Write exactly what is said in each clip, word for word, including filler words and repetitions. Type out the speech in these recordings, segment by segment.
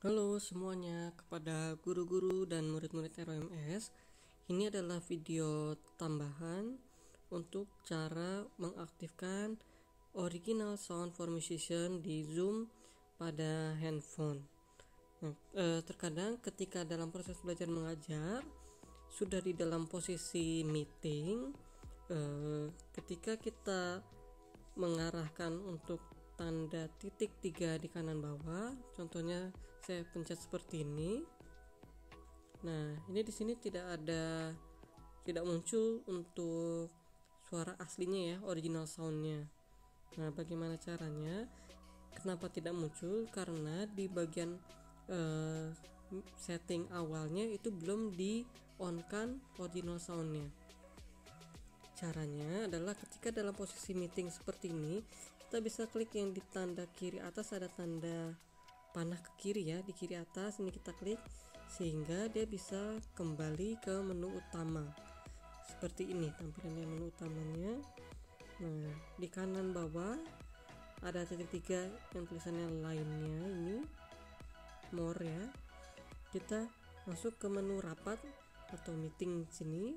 Halo semuanya, kepada guru-guru dan murid-murid R O M S. Ini adalah video tambahan untuk cara mengaktifkan original sound for musician di Zoom pada handphone. Nah, eh, terkadang ketika dalam proses belajar mengajar sudah di dalam posisi meeting, eh, ketika kita mengarahkan untuk tanda titik tiga di kanan bawah, contohnya saya pencet seperti ini. Nah, ini di sini tidak ada tidak muncul untuk suara aslinya ya, original soundnya. Nah, bagaimana caranya? Kenapa tidak muncul? Karena di bagian eh, setting awalnya itu belum di on kan original soundnya. Caranya adalah ketika dalam posisi meeting seperti ini, kita bisa klik yang di tanda kiri atas, ada tanda panah ke kiri ya, di kiri atas ini kita klik sehingga dia bisa kembali ke menu utama. Seperti ini tampilannya menu utamanya. Nah, di kanan bawah ada titik tiga yang tulisannya lainnya, ini more ya. Kita masuk ke menu rapat atau meeting sini.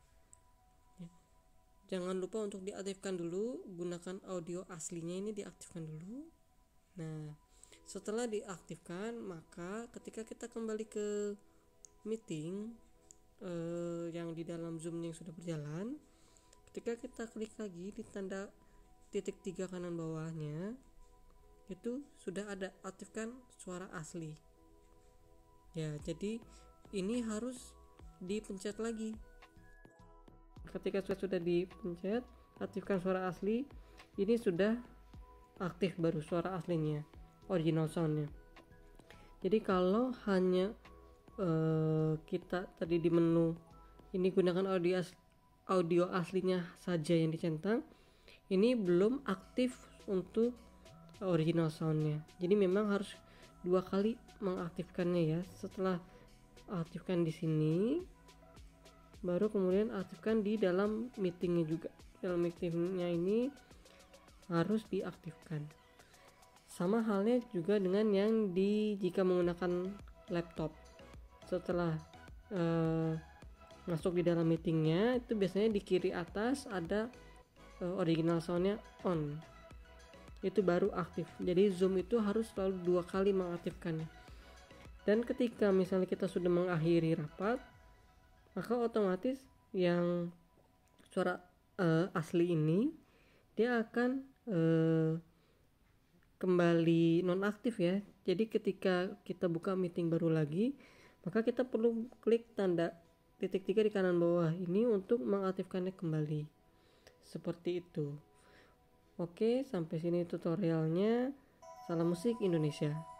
Jangan lupa untuk diaktifkan dulu, gunakan audio aslinya ini diaktifkan dulu. Nah, setelah diaktifkan, maka ketika kita kembali ke meeting eh, yang di dalam Zoom yang sudah berjalan, ketika kita klik lagi di tanda titik tiga kanan bawahnya, itu sudah ada aktifkan suara asli. Ya, jadi ini harus dipencet lagi. Ketika sudah dipencet aktifkan suara asli, ini sudah aktif baru suara aslinya, original soundnya. Jadi kalau hanya uh, kita tadi di menu ini gunakan audio as- audio aslinya saja yang dicentang, ini belum aktif untuk original soundnya. Jadi memang harus dua kali mengaktifkannya ya. Setelah aktifkan di sini, baru kemudian aktifkan di dalam meetingnya juga. Dalam meetingnya ini harus diaktifkan. Sama halnya juga dengan yang di jika menggunakan laptop. Setelah uh, masuk di dalam meetingnya, itu biasanya di kiri atas ada uh, original soundnya on. Itu baru aktif. Jadi Zoom itu harus selalu dua kali mengaktifkannya. Dan ketika misalnya kita sudah mengakhiri rapat, maka otomatis yang suara uh, asli ini dia akan uh, kembali nonaktif ya. Jadi ketika kita buka meeting baru lagi, maka kita perlu klik tanda titik tiga di kanan bawah ini untuk mengaktifkannya kembali. Seperti itu. Oke, sampai sini tutorialnya. Salam musik Indonesia.